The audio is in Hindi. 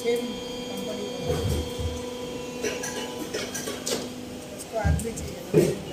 सेम कंपनी का, उसको आग भी चाहिए ना।